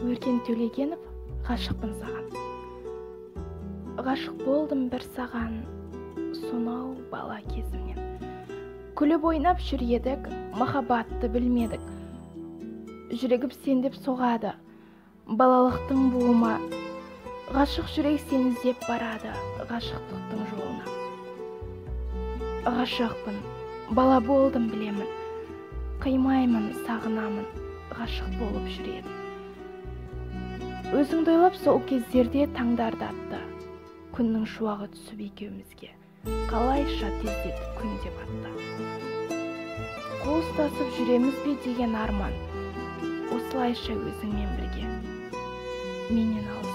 Өркен Төлегенов, ғашықпын саған. Ғашық болдым бір саған, сонау бала кезімнен. Күліп ойнап жүр едік, махаббатты білмедік. Жүрегім сендеп соғады, балалықтың буыма. Ғашық жүрек сені іздеп барады, ғашықтықтың жолына. Ғашықпын, бала болдым білемін. Қимаймын, сағынамын, ғашық болып жүредім. Өзіңді ойлап сол кездерде таңдарды атты. Күннің шуағы түсіп екеумізге, қалайша тездетіп күн деп атты. Қол ұстасып жүреміз бе деген арман, осылайша өзіңмен бірге менен ал.